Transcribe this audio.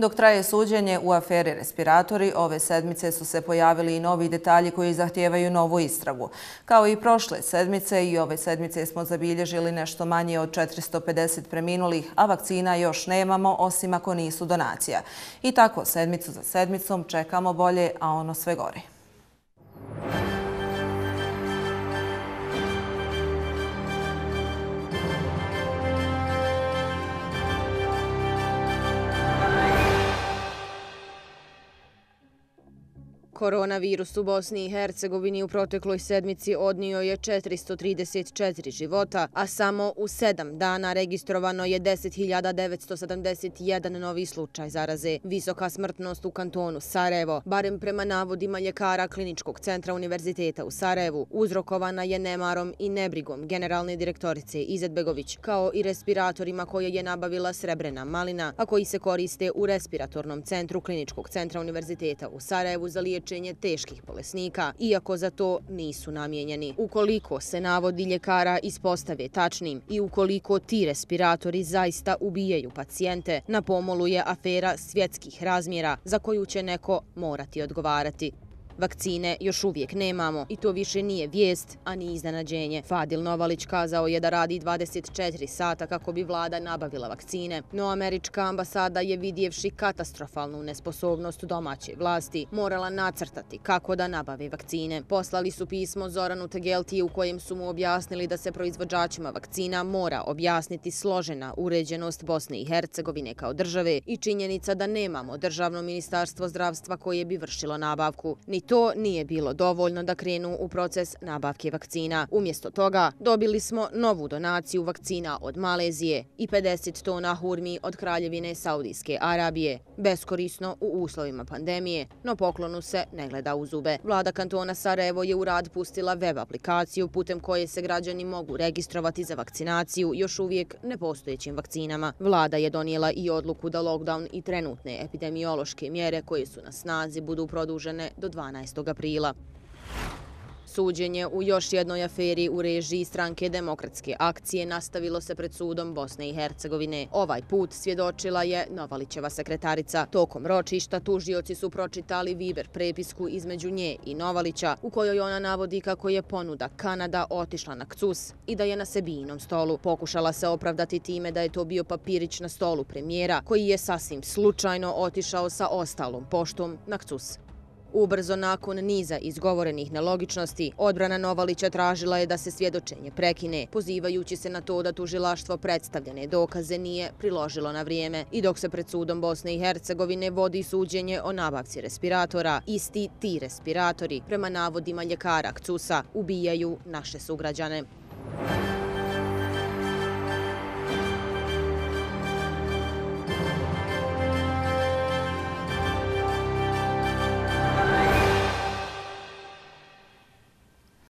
Dok traje suđenje u aferi respiratori, ove sedmice su se pojavili i novi detalji koji zahtijevaju novu istragu. Kao i prošle sedmice, i ove sedmice smo zabilježili nešto manje od 450 preminulih, a vakcina još nemamo, osim ako nisu donacija. I tako, sedmicu za sedmicom čekamo bolje, a ono sve gore. Koronavirus u Bosni i Hercegovini u protekloj sedmici odnio je 434 života, a samo u 7 dana registrovano je 10.971 novi slučaj zaraze. Visoka smrtnost u kantonu Sarajevo, barem prema navodima ljekara Kliničkog centra Univerziteta u Sarajevu, uzrokovana je nemarom i nebrigom generalne direktorice Izetbegović, kao i respiratorima koje je nabavila Srebrena malina, a koji se koriste u respiratornom centru Kliničkog centra Univerziteta u Sarajevu za liječenje teških bolesnika, iako za to nisu namijenjeni. Ukoliko se navodi ljekara ispostave tačnim i ukoliko ti respiratori zaista ubijaju pacijente, na pomolu je afera svjetskih razmjera za koju će neko morati odgovarati. Vakcine još uvijek nemamo i to više nije vijest, a ni iznenađenje. Fadil Novalić kazao je da radi 24 sata kako bi vlada nabavila vakcine, no američka ambasada je, vidjevši katastrofalnu nesposobnost domaće vlasti, morala nacrtati kako da nabave vakcine. Poslali su pismo Zoranu Tegeltiju u kojem su mu objasnili da se proizvođačima vakcina mora objasniti složena uređenost Bosne i Hercegovine kao države i činjenica da nemamo državno ministarstvo zdravstva koje bi vršilo nabavku. Ni to nije bilo dovoljno da krenu u proces nabavke vakcina. Umjesto toga dobili smo novu donaciju vakcina od Malezije i 50 tona hurmi od Kraljevine Saudijske Arabije. Beskorisno u uslovima pandemije, no poklonu se ne gleda u zube. Vlada kantona Sarajevo je u rad pustila web aplikaciju putem koje se građani mogu registrovati za vakcinaciju još uvijek nepostojećim vakcinama. Vlada je donijela i odluku da lockdown i trenutne epidemiološke mjere koje su na snazi budu produžene do 12. aprila. Suđenje u još jednoj aferi u režiji stranke Demokratske akcije nastavilo se pred sudom Bosne i Hercegovine. Ovaj put svjedočila je Novalićeva sekretarica. Tokom ročišta tužioci su pročitali Viber prepisku između nje i Novalića, u kojoj ona navodi kako je ponuda Kanada otišla na KCUS i da je na Sebijinom stolu. Pokušala se opravdati time da je to bio papirić na stolu premijera, koji je sasvim slučajno otišao sa ostalom poštom na KCUS. Ubrzo nakon niza izgovorenih nelogičnosti, odbrana Novalića tražila je da se svjedočenje prekine, pozivajući se na to da tužilaštvo predstavljene dokaze nije priložilo na vrijeme. I dok se pred sudom Bosne i Hercegovine vodi suđenje o nabavci respiratora, isti ti respiratori, prema navodima ljekara KCUS-a, ubijaju naše sugrađane.